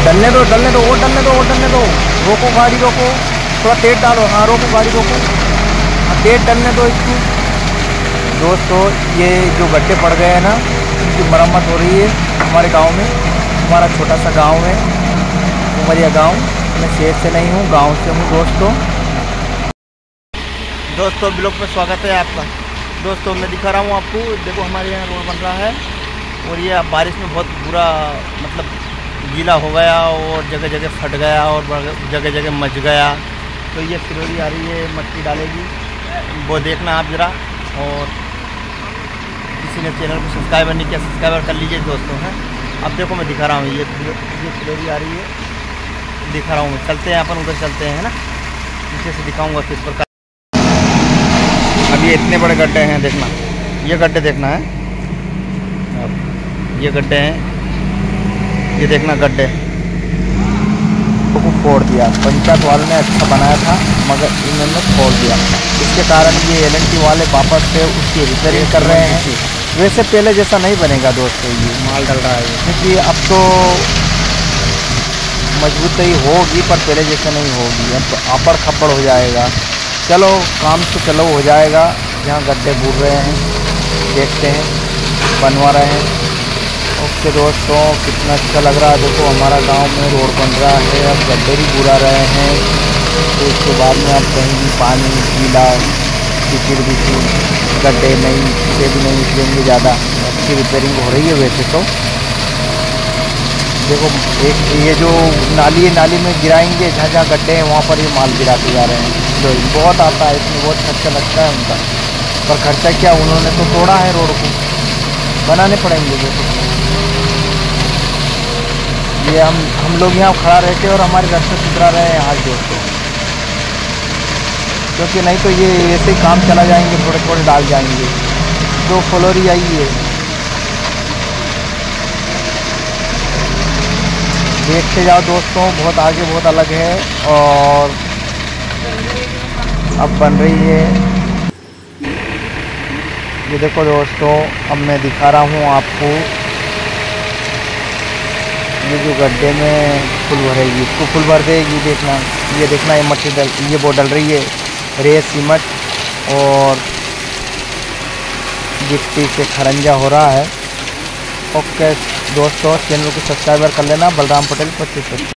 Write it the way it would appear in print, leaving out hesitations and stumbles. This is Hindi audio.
डलने दो, डलने दो, और डलने दो, और डलने दो। रोको गाड़ी, रोको, थोड़ा तेज डालो। हाँ रोको गाड़ी, रोको। हाँ तेज डलने दो इसकी। दोस्तों ये जो गड्ढे पड़ गए हैं ना, इनकी मरम्मत हो रही है हमारे गांव में। हमारा छोटा सा गांव है, उमरिया गांव। मैं शहर से नहीं हूँ, गांव से हूँ दोस्तों ब्लॉग में स्वागत है आपका। दोस्तों मैं दिखा रहा हूँ आपको, देखो हमारे यहाँ रोड बन रहा है और ये अब बारिश में बहुत बुरा मतलब गीला हो गया और जगह जगह फट गया और जगह जगह मच गया। तो ये फिरोरी आ रही है, मट्टी डालेगी, वो देखना आप ज़रा। और किसी ने चैनल को सब्सक्राइबर नहीं किया, सब्सक्राइबर कर लीजिए दोस्तों। हैं अब देखो मैं दिखा रहा हूँ, ये फिरोरी आ रही है, दिखा रहा हूँ मैं। चलते हैं अपन उधर, चलते हैं ना, पीछे से दिखाऊँगा किस प्रकार। अब ये इतने बड़े गड्ढे हैं, देखना ये गड्ढे देखना है। अब ये गड्ढे हैं, ये देखना गड्ढे को फोड़ दिया। पंचायत वालों ने अच्छा बनाया था मगर इन्होंने फोड़ दिया। इसके कारण ये LNT वाले वापस से उसकी रिपेयरिंग कर रहे हैं। वैसे पहले जैसा नहीं बनेगा दोस्तों, ये माल डल रहा है क्योंकि अब तो मजबूती होगी पर पहले जैसा नहीं होगी। अब तो आपड़ खपड़ हो जाएगा। चलो काम तो चलो हो जाएगा। जहाँ गड्ढे बूढ़ रहे हैं, देखते हैं, बनवा रहे हैं। ओके दोस्तों, कितना अच्छा लग रहा है। देखो हमारा गांव में रोड बन रहा है, अब गड्ढे भी बुरा रहे हैं। तो उसके बाद में अब कहीं भी पानी गीला कीचड़ बिचड़ गड्ढे नहीं से भी नहीं निकलेंगे ज़्यादा। अच्छी रिपेयरिंग हो रही है वैसे तो। देखो एक ये जो नाली है, नाली में गिराएंगे, जहाँ जहाँ गड्ढे हैं वहाँ पर ये माल गिराते जा रहे हैं। तो बहुत आता है, इसमें बहुत खर्चा लगता है उनका। पर खर्चा क्या, उन्होंने तो तोड़ा है रोड को, बनाने पड़ेंगे। देखो ये हम लोग यहाँ खड़ा रहते और हमारे रास्ते सुधरा रहे हैं आज दोस्तों, क्योंकि नहीं तो ये ऐसे ही काम चला जाएंगे, थोड़े थोड़े डाल जाएंगे। जो फ्लोरी आई है, देखते जाओ दोस्तों, बहुत आगे बहुत अलग है। और अब बन रही है, ये देखो दोस्तों, अब मैं दिखा रहा हूँ आपको। ये जो गड्ढे में फुल भरेगी, इसको फुल भर देगी। देखना ये देखना, ये मट्टी ये वो डल रही है, रेत सीमेंट और गिट्टी से खरंजा हो रहा है। ओके दोस्तों, चैनल को सब्सक्राइबर कर लेना, बलराम पटेल 25।